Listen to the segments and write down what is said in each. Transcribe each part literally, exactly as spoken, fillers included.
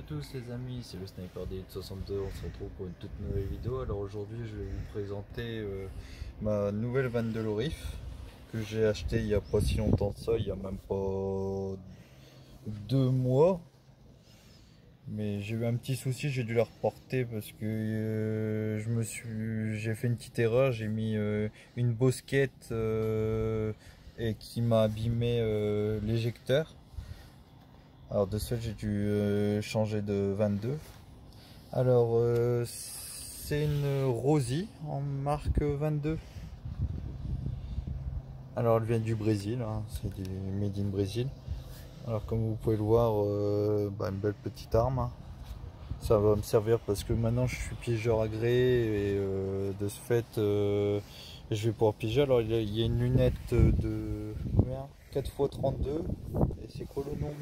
tous les amis, c'est le Sniper D huit soixante-deux, on se retrouve pour une toute nouvelle vidéo. Alors aujourd'hui je vais vous présenter euh, ma nouvelle vanne de Lorif que j'ai acheté il n'y a pas si longtemps que ça, il y a même pas deux mois. Mais j'ai eu un petit souci, j'ai dû la reporter parce que euh, je me suis, j'ai fait une petite erreur, j'ai mis euh, une bosquette euh, et qui m'a abîmé euh, l'éjecteur. Alors de ce fait j'ai dû euh, changer de vingt-deux. Alors euh, c'est une Rossi en marque vingt-deux. Alors elle vient du Brésil, hein, c'est du made in Brésil. Alors comme vous pouvez le voir, euh, bah, une belle petite arme. Ça va me servir parce que maintenant je suis piégeur agréé et euh, de ce fait euh, je vais pouvoir piéger. Alors il y a, il y a une lunette de combien, quatre fois trente-deux et c'est quoi le nom?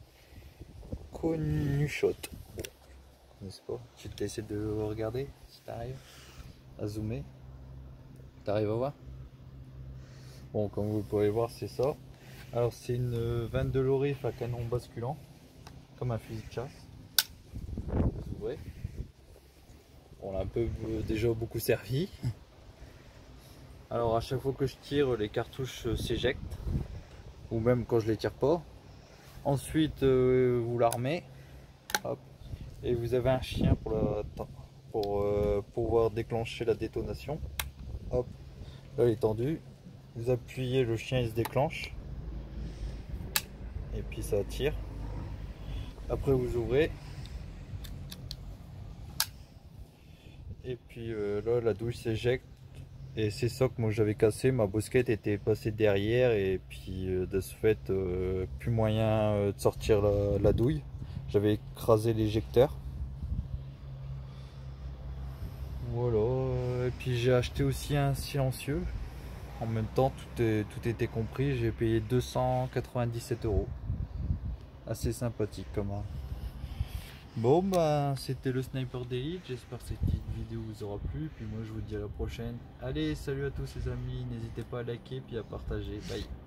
Conushot, n'est-ce pas? Tu essaies de regarder si t'arrives à zoomer. T'arrives à voir? Bon, comme vous pouvez voir, c'est ça. Alors c'est une vingt-deux Lorif à canon basculant, comme un fusil de chasse. Vous ouvrez. On l'a un peu déjà beaucoup servi. Alors à chaque fois que je tire, les cartouches s'éjectent, ou même quand je les tire pas. Ensuite euh, vous l'armez, hop, et vous avez un chien pour, la, pour euh, pouvoir déclencher la détonation. Hop, là il est tendu, vous appuyez, le chien il se déclenche, et puis ça tire. Après vous ouvrez, et puis euh, là la douille s'éjecte. Et c'est ça que moi j'avais cassé, ma bosquette était passée derrière et puis euh, de ce fait euh, plus moyen euh, de sortir la, la douille. J'avais écrasé l'éjecteur. Voilà, et puis j'ai acheté aussi un silencieux. En même temps tout, est, tout était compris, j'ai payé deux cent quatre-vingt-dix-sept euros. Assez sympathique comme un. Bon bah c'était le Sniper D huit, j'espère que cette petite vidéo vous aura plu, puis moi je vous dis à la prochaine. Allez, salut à tous les amis, n'hésitez pas à liker puis à partager, bye.